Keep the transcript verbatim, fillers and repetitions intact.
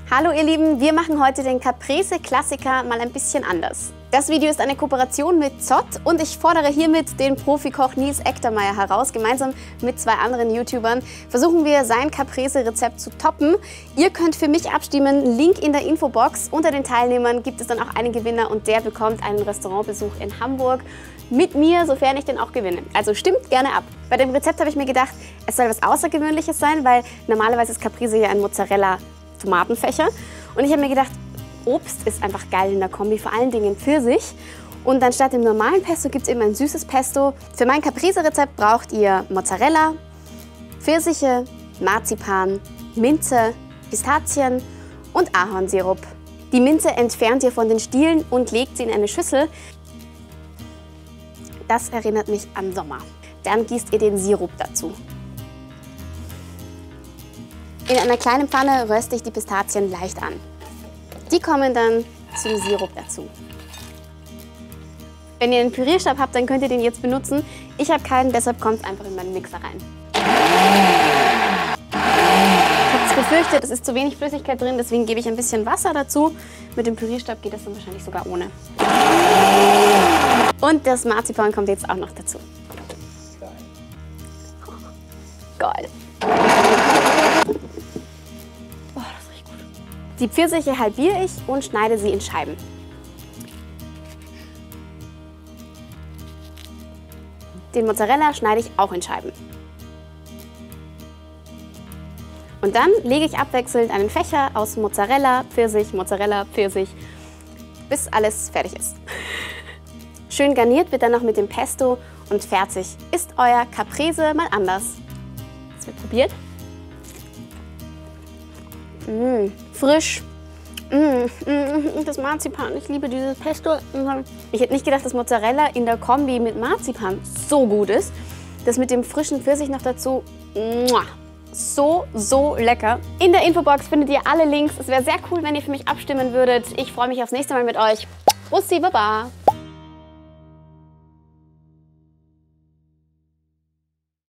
Hallo ihr Lieben, wir machen heute den Caprese-Klassiker mal ein bisschen anders. Das Video ist eine Kooperation mit Zott und ich fordere hiermit den Profikoch Nils Echtermeier heraus. Gemeinsam mit zwei anderen YouTubern versuchen wir sein Caprese-Rezept zu toppen. Ihr könnt für mich abstimmen, Link in der Infobox. Unter den Teilnehmern gibt es dann auch einen Gewinner und der bekommt einen Restaurantbesuch in Hamburg mit mir, sofern ich den auch gewinne. Also stimmt gerne ab. Bei dem Rezept habe ich mir gedacht, es soll was Außergewöhnliches sein, weil normalerweise ist Caprese ja ein Mozzarella-Tomatenfächer. Und ich habe mir gedacht, Obst ist einfach geil in der Kombi, vor allen Dingen Pfirsich. Und dann statt dem normalen Pesto gibt es eben ein süßes Pesto. Für mein Caprese-Rezept braucht ihr Mozzarella, Pfirsiche, Marzipan, Minze, Pistazien und Ahornsirup. Die Minze entfernt ihr von den Stielen und legt sie in eine Schüssel. Das erinnert mich an Sommer. Dann gießt ihr den Sirup dazu. In einer kleinen Pfanne röste ich die Pistazien leicht an. Die kommen dann zum Sirup dazu. Wenn ihr einen Pürierstab habt, dann könnt ihr den jetzt benutzen. Ich habe keinen, deshalb kommt es einfach in meinen Mixer rein. Ich habe es befürchtet, es ist zu wenig Flüssigkeit drin, deswegen gebe ich ein bisschen Wasser dazu. Mit dem Pürierstab geht das dann wahrscheinlich sogar ohne. Und das Marzipan kommt jetzt auch noch dazu. Geil. Oh, das riecht gut. Die Pfirsiche halbiere ich und schneide sie in Scheiben. Den Mozzarella schneide ich auch in Scheiben. Und dann lege ich abwechselnd einen Fächer aus Mozzarella, Pfirsich, Mozzarella, Pfirsich, bis alles fertig ist. Schön garniert wird dann noch mit dem Pesto und fertig ist euer Caprese mal anders. Es wird probiert. Mmh, frisch. Mmh, mmh, das Marzipan, ich liebe dieses Pesto. Ich hätte nicht gedacht, dass Mozzarella in der Kombi mit Marzipan so gut ist. Das mit dem frischen Pfirsich noch dazu, muah, so, so lecker. In der Infobox findet ihr alle Links. Es wäre sehr cool, wenn ihr für mich abstimmen würdet. Ich freue mich aufs nächste Mal mit euch. Bussi, baba!